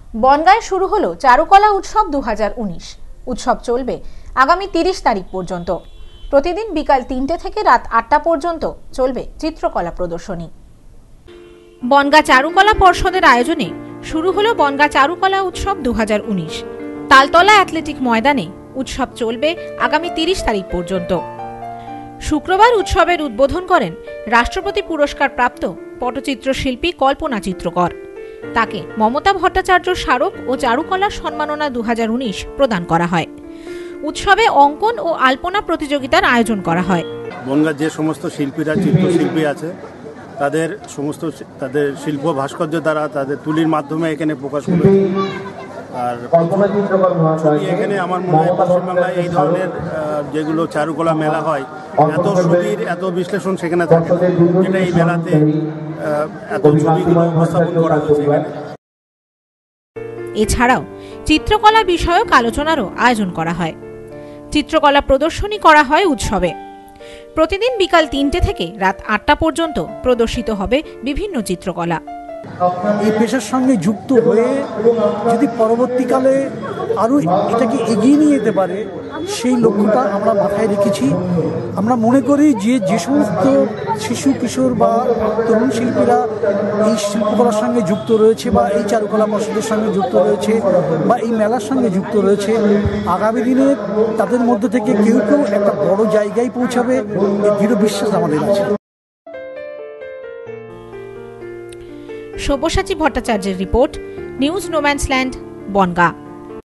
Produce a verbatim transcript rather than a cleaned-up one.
বনগাঁয় শুরু হলো চারুকলা উৎসব দু হাজার উনিশ। উৎসব চলবে আগামী তিরিশ তারিখ পর্যন্ত। প্রতিদিন বিকাল তিনটে থেকে রাত আটটা পর্যন্ত চলবে চিত্রকলা প্রদর্শনী। বনগাঁ চারুকলা পর্ষদের আয়োজনে শুরু হলো বনগাঁ চারুকলা উৎসব দু হাজার উনিশ। তালতলা অ্যাথলেটিক ময়দানে উৎসব চলবে আগামী তিরিশ তারিখ পর্যন্ত। শুক্রবার উৎসবের উদ্বোধন করেন রাষ্ট্রপতি পুরস্কার প্রাপ্ত পটচিত্র শিল্পী কল্পনা চিত্রকর। তাকে মমতা ভট্টাচার্য স্মারক ও চারুকলা সম্মাননা দু হাজার উনিশ প্রদান করা হয়। উৎসবে অঙ্কন ও আলপনা প্রতিযোগিতার আয়োজন করা হয়। বনগাঁর যে সমস্ত শিল্পীরা চিত্রশিল্পী আছে তাদের সমস্ত তাদের শিল্প ভাস্কর্য দ্বারা তাদের তুলির মাধ্যমে এখানে প্রকাশ করেছে। আর ছবি এখানে আমার মনে হয় পশ্চিমবাংলায় এই ধরনের যেগুলো চারুকলা মেলা হয় এত ছবির এত বিশ্লেষণ সেখানে থাকে, যেটা এই মেলাতে এত ছবিগুলো উপস্থাপন করা হয়েছে এখানে। এছাড়াও চিত্রকলা বিষয়ক আলোচনারও আয়োজন করা হয়। চিত্রকলা প্রদর্শনী করা হয় উৎসবে। প্রতিদিন বিকাল তিনটে থেকে রাত আটটা পর্যন্ত প্রদর্শিত হবে বিভিন্ন চিত্রকলা। এই পেশার সঙ্গে যুক্ত হয়ে যদি পরবর্তীকালে আরও এটাকে এগিয়ে নিয়ে যেতে পারে সেই লক্ষ্যটা আমরা মাথায় রেখেছি। আমরা মনে করি যে যে সমস্ত শিশু কিশোর বা তরুণ শিল্পীরা এই শিল্পকলার সঙ্গে যুক্ত রয়েছে বা এই চারুকলা পর্ষদের সঙ্গে যুক্ত রয়েছে বা এই মেলার সঙ্গে যুক্ত রয়েছে, আগামী দিনে তাদের মধ্যে থেকে কেউ কেউ একটা বড় জায়গায় পৌঁছাবে, এই দৃঢ় বিশ্বাস আমাদের আছে। সব্যসাচী ভট্টাচার্যের রিপোর্ট, নিউজ নোম্যান্সল্যান্ড, বনগাঁ।